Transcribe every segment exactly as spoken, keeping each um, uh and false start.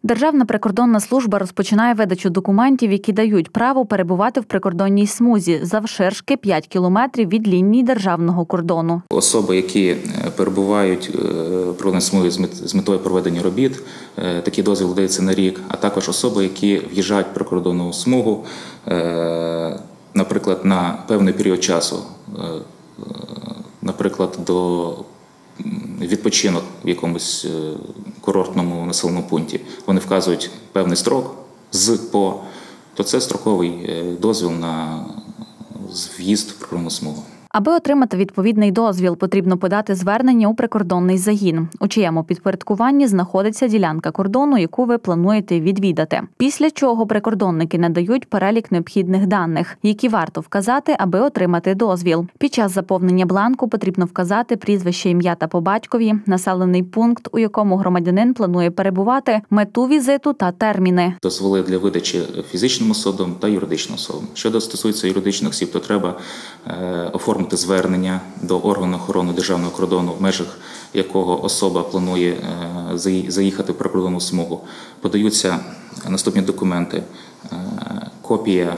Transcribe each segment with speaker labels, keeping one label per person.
Speaker 1: Державна прикордонна служба розпочинає видачу документів, які дають право перебувати в прикордонній смузі завширшки п'ять кілометрів від лінії державного кордону.
Speaker 2: Особи, які перебувають в прикордонній смузі з метою проведення робіт, такий дозвіл видається на рік, а також особи, які в'їжджають в прикордонну смугу, наприклад, на певний період часу, наприклад, до відпочинок в якомусь курортному населеному пункті. Вони вказують певний строк з по, то це строковий дозвіл на в'їзд в прикордонну смугу.
Speaker 1: Аби отримати відповідний дозвіл, потрібно подати звернення у прикордонний загін, у чиєму підпорядкуванні знаходиться ділянка кордону, яку ви плануєте відвідати. Після чого прикордонники надають перелік необхідних даних, які варто вказати, аби отримати дозвіл. Під час заповнення бланку потрібно вказати прізвище, ім'я та по батькові, населений пункт, у якому громадянин планує перебувати, мету візиту та терміни.
Speaker 2: Дозволи для видачі фізичним особам та юридичним особам. Що стосується юридичних осіб, то треба оформити звернення до органу охорони державного кордону, в межах якого особа планує заїхати в прикордонну смугу. Подаються наступні документи: копія,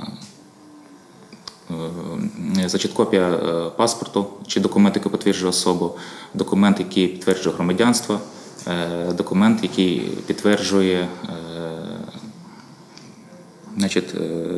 Speaker 2: значить, копія паспорту чи документ, який підтверджує особу, документ, який підтверджує громадянство, документ, який підтверджує Значить,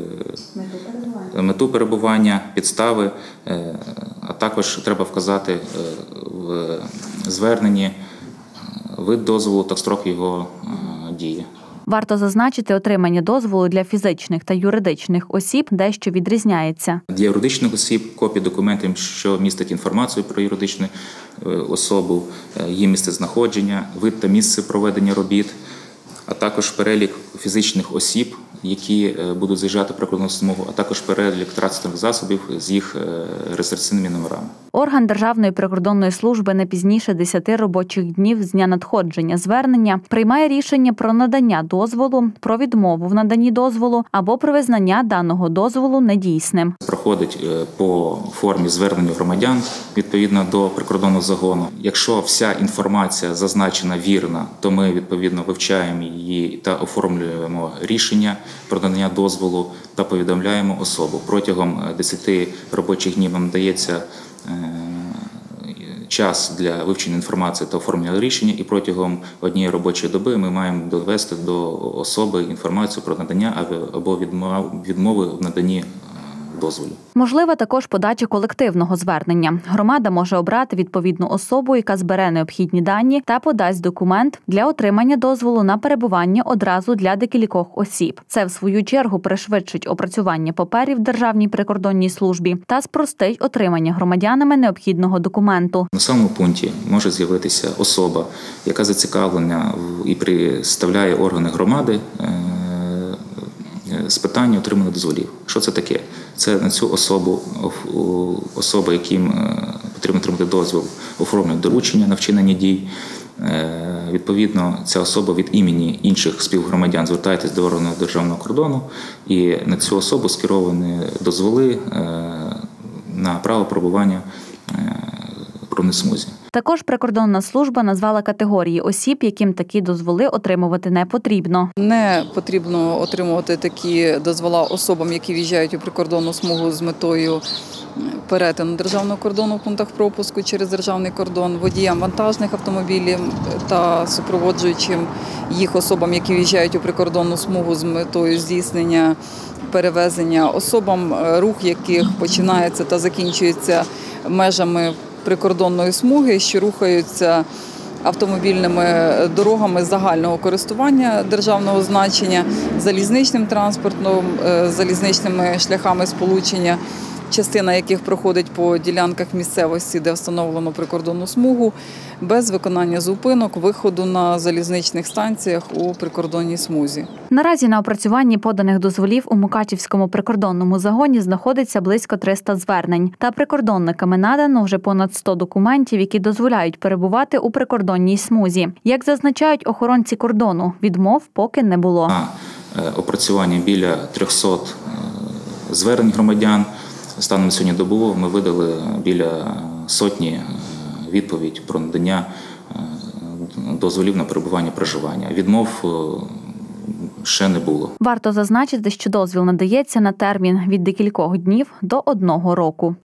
Speaker 2: мету перебування, підстави, а також треба вказати в зверненні вид дозволу та строк його дії.
Speaker 1: Варто зазначити, отримання дозволу для фізичних та юридичних осіб дещо відрізняється.
Speaker 2: Для юридичних осіб копії документів, що містять інформацію про юридичну особу, її місцезнаходження, вид та місце проведення робіт, а також перелік фізичних осіб, які будуть заїжджати в прикордонну смугу, а також перелік транспортних засобів з їх реєстраційними номерами.
Speaker 1: Орган Державної прикордонної служби не пізніше десяти робочих днів з дня надходження звернення приймає рішення про надання дозволу, про відмову в наданні дозволу або про визнання даного дозволу недійсним.
Speaker 2: Проходить по формі звернення громадян відповідно до прикордонного загону. Якщо вся інформація зазначена вірна, то ми відповідно вивчаємо її та оформлюємо рішення про надання дозволу та повідомляємо особу. Протягом десяти робочих днів нам дається час для вивчення інформації та оформлення рішення, і протягом однієї робочої доби ми маємо довести до особи інформацію про надання або відмови в наданні дозволу.
Speaker 1: Можлива також подача колективного звернення. Громада може обрати відповідну особу, яка збере необхідні дані та подасть документ для отримання дозволу на перебування одразу для декількох осіб. Це, в свою чергу, пришвидшить опрацювання паперів в Державній прикордонній службі та спростить отримання громадянами необхідного документу.
Speaker 2: На самому пункті може з'явитися особа, яка зацікавлена і представляє органи громади з питання отримання дозволів. Що це таке? Це на цю особу, особи, яким потрібно отримати дозвіл, оформлюють доручення на вчинення дій. Відповідно, ця особа від імені інших співгромадян звертається до органу державного кордону, і на цю особу скеровані дозволи на право перебування в прикордонній смузі.
Speaker 1: Також прикордонна служба назвала категорії осіб, яким такі дозволи отримувати не потрібно.
Speaker 3: Не потрібно отримувати такі дозвола особам, які в'їжджають у прикордонну смугу з метою перетину державного кордону в пунктах пропуску через державний кордон, водіям вантажних автомобілів та супроводжуючим їх особам, які в'їжджають у прикордонну смугу з метою здійснення перевезення, особам, рух яких починається та закінчується межами прикордонної смуги, що рухаються автомобільними дорогами загального користування державного значення, залізничним транспортом, залізничними шляхами сполучення, частина яких проходить по ділянках місцевості, де встановлено прикордонну смугу, без виконання зупинок, виходу на залізничних станціях у прикордонній смузі.
Speaker 1: Наразі на опрацюванні поданих дозволів у Мукачівському прикордонному загоні знаходиться близько триста звернень. Та прикордонниками надано вже понад сто документів, які дозволяють перебувати у прикордонній смузі. Як зазначають охоронці кордону, відмов поки не було.
Speaker 2: На опрацювання біля трьохсот звернень громадян. Станом на сьогодні добу ми видали біля сотні відповідь про надання дозволів на перебування проживання. Відмов ще не було.
Speaker 1: Варто зазначити, що дозвіл надається на термін від декількох днів до одного року.